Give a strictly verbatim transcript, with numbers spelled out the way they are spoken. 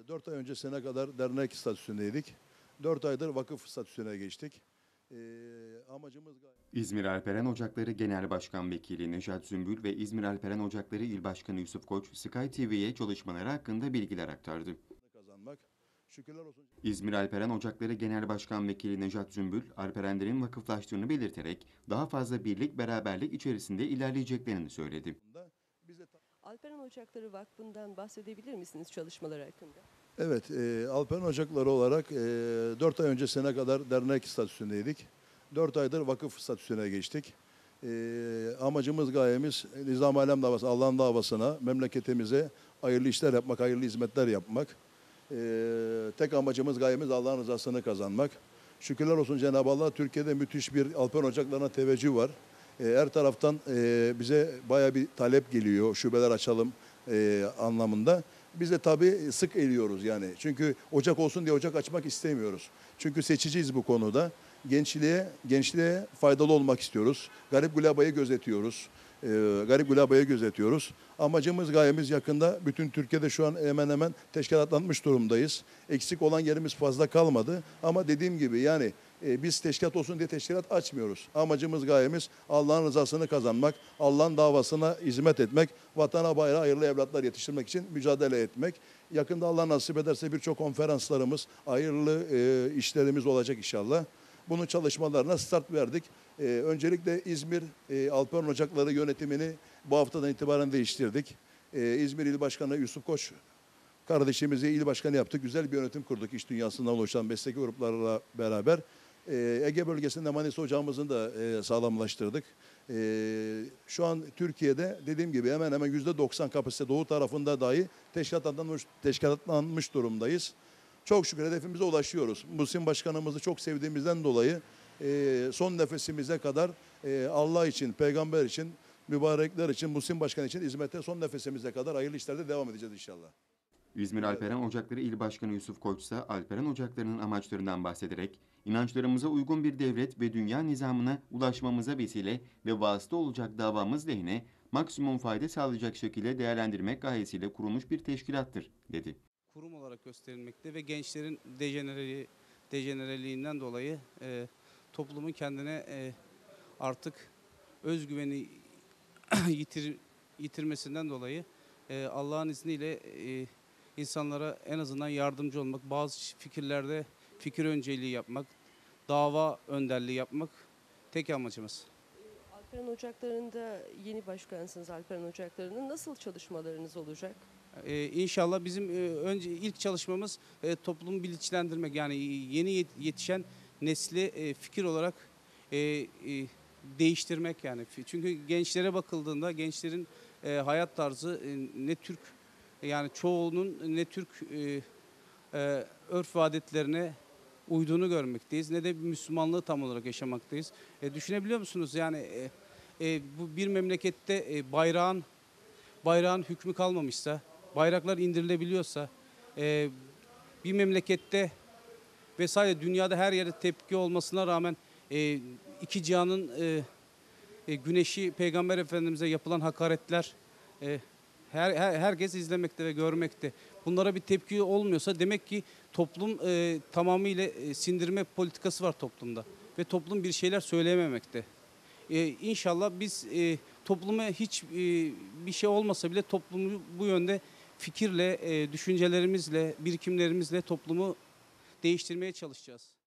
dört ay öncesine kadar dernek statüsündeydik. Dört aydır vakıf statüsüne geçtik. Ee, amacımız İzmir Alperen Ocakları Genel Başkan Vekili Nejat Zümbül ve İzmir Alperen Ocakları İl Başkanı Yusuf Koç, Sky T V'ye çalışmaları hakkında bilgiler aktardı. kazanmak. Şükürler olsun. İzmir Alperen Ocakları Genel Başkan Vekili Nejat Zümbül, Alperenlerin vakıflaştığını belirterek daha fazla birlik, beraberlik içerisinde ilerleyeceklerini söyledi. Biz de Alperen Ocakları Vakfı'ndan bahsedebilir misiniz çalışmaları hakkında? Evet, e, Alperen Ocakları olarak e, dört ay öncesine kadar dernek statüsündeydik. Dört aydır vakıf statüsüne geçtik. E, amacımız, gayemiz Nizam-ı Alem davası, Allah'ın davasına, memleketimize hayırlı işler yapmak, hayırlı hizmetler yapmak. E, tek amacımız, gayemiz Allah'ın rızasını kazanmak. Şükürler olsun Cenab-ı Allah, Türkiye'de müthiş bir Alperen Ocakları'na teveccüh var. E, her taraftan e, bize baya bir talep geliyor, şubeler açalım e, anlamında. Biz de tabii sık eliyoruz yani. Çünkü ocak olsun diye ocak açmak istemiyoruz. Çünkü seçiciyiz bu konuda. Gençliğe, gençliğe faydalı olmak istiyoruz. Garip Gulaba'yı gözetiyoruz. Ee, Garip Gulaba'yı gözetiyoruz. Amacımız, gayemiz yakında. Bütün Türkiye'de şu an hemen hemen teşkilatlanmış durumdayız. Eksik olan yerimiz fazla kalmadı. Ama dediğim gibi yani e, biz teşkilat olsun diye teşkilat açmıyoruz. Amacımız, gayemiz Allah'ın rızasını kazanmak, Allah'ın davasına hizmet etmek, vatana bayrağı hayırlı evlatlar yetiştirmek için mücadele etmek. Yakında Allah nasip ederse birçok konferanslarımız, hayırlı e, işlerimiz olacak inşallah. Bunun çalışmalarına start verdik. Ee, öncelikle İzmir e, Alperen Ocakları yönetimini bu haftadan itibaren değiştirdik. Ee, İzmir İl Başkanı Yusuf Koç kardeşimizi il başkanı yaptık. Güzel bir yönetim kurduk iş dünyasından oluşan mesleki gruplarla beraber. Ee, Ege bölgesinde Manisa ocağımızı da e, sağlamlaştırdık. Ee, şu an Türkiye'de dediğim gibi hemen hemen yüzde doksan kapasite doğu tarafında dahi teşkilatlanmış, teşkilatlanmış durumdayız. Çok şükür hedefimize ulaşıyoruz. Muhsin Başkanımızı çok sevdiğimizden dolayı e, son nefesimize kadar e, Allah için, peygamber için, mübarekler için, Muhsin Başkan için hizmete son nefesimize kadar hayırlı işlerde devam edeceğiz inşallah. İzmir Alperen Ocakları İl Başkanı Yusuf Koç ise Alperen Ocakları'nın amaçlarından bahsederek, inançlarımıza uygun bir devlet ve dünya nizamına ulaşmamıza vesile ve vasıta olacak davamız lehine maksimum fayda sağlayacak şekilde değerlendirmek gayesiyle kurulmuş bir teşkilattır, dedi. Kurum olarak gösterilmekte ve gençlerin dejenereli, dejenereliğinden dolayı e, toplumun kendine e, artık özgüveni yitir, yitirmesinden dolayı e, Allah'ın izniyle e, insanlara en azından yardımcı olmak, bazı fikirlerde fikir önceliği yapmak, dava önderliği yapmak tek amacımız. Alperen Ocakları'nda yeni başkansınız. Alperen Ocakları'nın nasıl çalışmalarınız olacak? Ee, inşallah bizim e, önce ilk çalışmamız e, toplumu bilinçlendirmek, yani yeni yetişen nesli e, fikir olarak e, e, değiştirmek yani. Çünkü gençlere bakıldığında gençlerin e, hayat tarzı e, ne Türk, yani çoğunun ne Türk e, e, örf ve adetlerine uyduğunu görmekteyiz, ne de Müslümanlığı tam olarak yaşamaktayız. E, düşünebiliyor musunuz yani e, e, bu bir memlekette e, bayrağın bayrağın hükmü kalmamışsa, bayraklar indirilebiliyorsa, e, bir memlekette vesaire dünyada her yerde tepki olmasına rağmen e, iki cihanın e, e, güneşi Peygamber Efendimiz'e yapılan hakaretler e, her, her herkes izlemekte ve görmekte. Bunlara bir tepki olmuyorsa demek ki toplum e, tamamıyla e, sindirme politikası var toplumda ve toplum bir şeyler söyleyememekte. Ee, inşallah biz e, topluma hiç e, bir şey olmasa bile toplumu bu yönde fikirle, e, düşüncelerimizle, birikimlerimizle toplumu değiştirmeye çalışacağız.